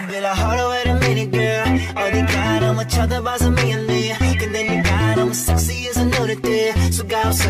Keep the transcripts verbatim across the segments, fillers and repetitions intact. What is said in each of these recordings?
I'd be like, hold on, wait a minute, girl. 어디가 너무 쳐다봐서 미안해. 근데 네가 너무 섹시해서 노렸대. 수가 없어.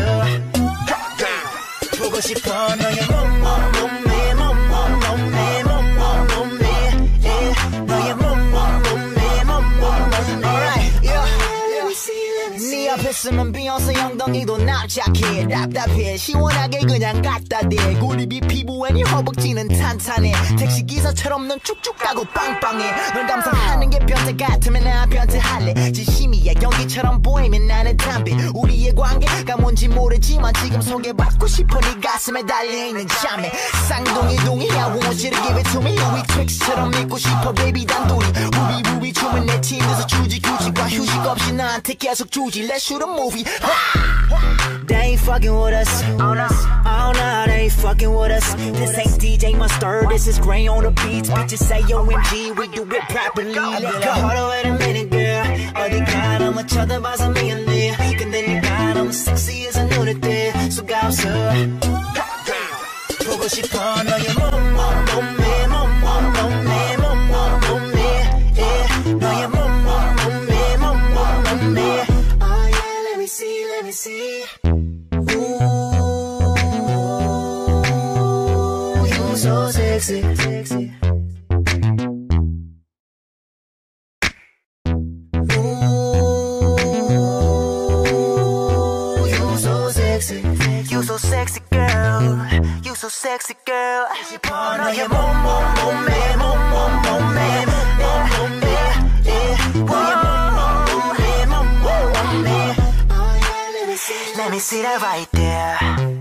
보고 싶어 너의 몸, 몸, 몸매, 몸, 몸, 몸매, 몸, 몸, 몸매. Yeah. 너의 몸, 몸, 몸매, 몸, 몸, 몸매. Alright, yeah. 네 앞에 쓰면 비욘세 엉덩이도 납작해. 답답해 시원하게 그냥 갖다 대. 고립이 피부에 네 허벅지는 탄탄해. 택시기사처럼 넌 쭉쭉 가고 빵빵해. 널 감상하는 게 변태 같으면 나 변태할래. 진심이야 연기처럼 보이면 나는 담배. 우리의 관계가 뭔지 모르지만 지금 소개받고 싶어. 네 가슴에 달려있는 자매. 쌍둥이 동이야 I want you to give it to me. 우리 트릭스처럼 믿고 싶어 baby 단둘이. 우비 우비 춤은 내 팀에서 주지 규칙과 휴식 없이 나한테 계속 주지. Let's shoot a movie. They ain't fucking with us. Oh no, oh no, they ain't fucking with us. This ain't D J Mustard, this is Gray on the beats. Bitches say O M G, we do it properly. Let's go. Hold on, wait a minute, girl. 어디가 너무 쳐다봐서 미안해. 근데 네가 너무 섹시해서 노렸대. 수가 없어. 보고 싶어 너의 몸, 몸, 몸매, 몸, 몸, 몸매, 몸, 몸, 몸매. Yeah. 너의 몸, 몸, 몸매, 몸, 몸, 몸매. Oh yeah, let me see, let me see. Ooh, you're so sexy, sexy. Ooh, you're so sexy. You so sexy, girl. You so sexy, girl. 너의 몸, 몸, 몸매, 몸, 몸, 몸매, 몸, 몸매. 너의 몸, 몸, 몸매, 몸, 몸매. Oh yeah, let me see, let me see that right there.